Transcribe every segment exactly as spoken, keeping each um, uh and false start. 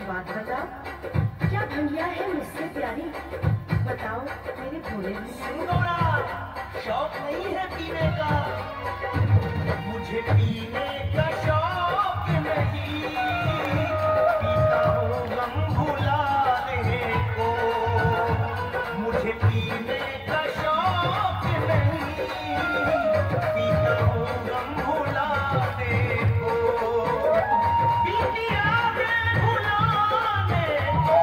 बात बताओ, क्या भंगिया है मुझसे प्यारी? बताओ मेरे भोले शौक नहीं है पीने का, मुझे पीने का शौक नहीं, पीता हूँ गम भुलाने को, मुझे पीने का शौक नहीं, पीता हूँ गम भुलाने को, बीती यादें भुलाने को,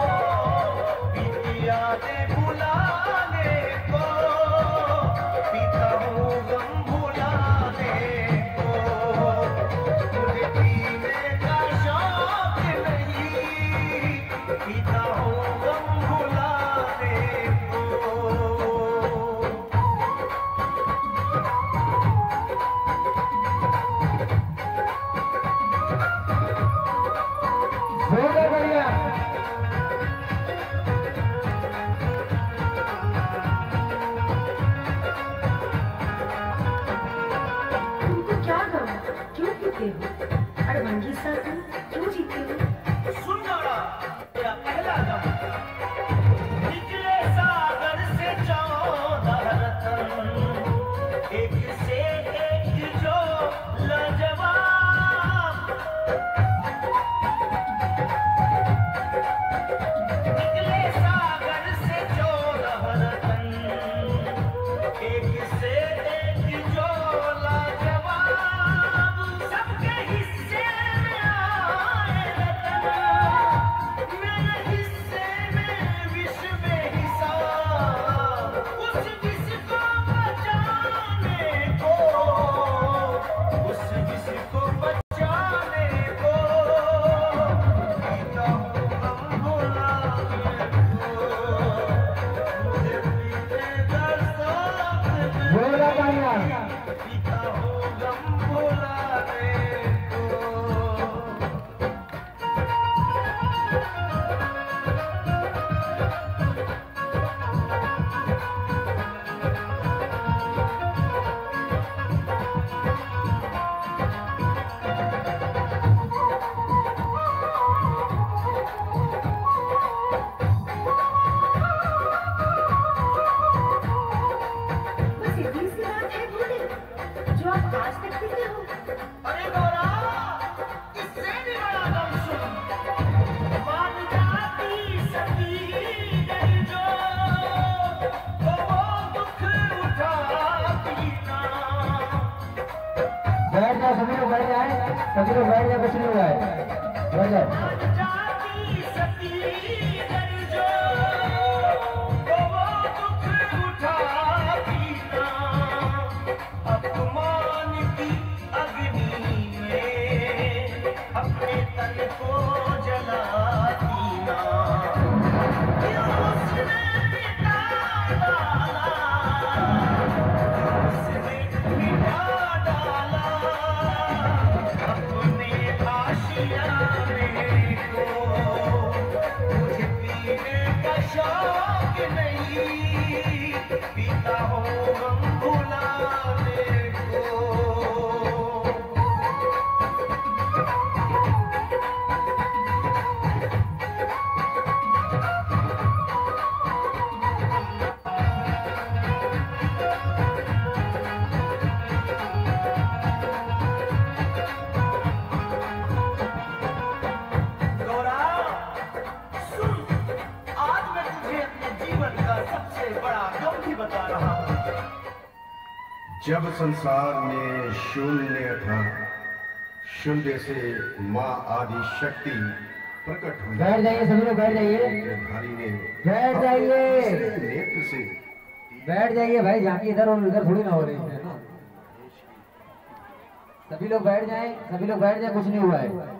बीती यादें भुलाने को, पीता हूँ गम भुलाने को, मुझे पीने का शौक नहीं, पीता हूँ गम भुलाने को। तुमको क्या गम? क्यों पीते हो? अड़भंगी सा तुम क्यों जीते हो? सुन गौरा, तेरा पहला गम, निकले सागर से चौदह रतन, एक से एक जो लाजवाब, निकले सागर से चौदह रतन, एक से एक जो लाजवाब, सबके हिस्से में आए रतन, मेरे हिस्से में विष बेहिसाब, उस विष को बचाने को, उस विष को बचाने को, पीता हूँ गम भुलाने को, मुझे पीने का शौक नहीं, पीता हूँ गम भुलाने को। बस इतनी सी बात है भोले, जो आप आज तक पीते हो? अरे गौरा, इससे भी बड़ा गम सुन, मान जाती सती गई जो, तो वो दुख उठाती ना। बैठ जाओ, सभी लोग बैठ जाए, सभी लोग बैठ जाए, कुछ नहीं हुआ है, बैठ जाओ। मान जाती सती गई जो, तो वो दुख उठाती ना। अपमान की अग्नि में अपने तन को जलाती ना। क्यों उसने मिटा डाला, उसने मिटा डाला अपने आशियाने को, मुझे पीने का शौक नहीं, पीता हूँ गम भुलाने को। गौरा, सुन, आज मैं तुझे अपने जीवन का सबसे बड़ा गम भी बता रहा हूँ। जब संसार में शून्य था, शून्य से माँ आदि शक्ति प्रकट हुई। बैठ जाइए, सभी लोग बैठ जाइए, भारी ने बैठ जाइए, अपने नेत्र से बैठ जाइए भाई, जाके इधर और उधर थोड़ी ना हो रही है ना। सभी लोग बैठ जाएं, सभी लोग बैठ जाएं, कुछ नहीं हुआ है।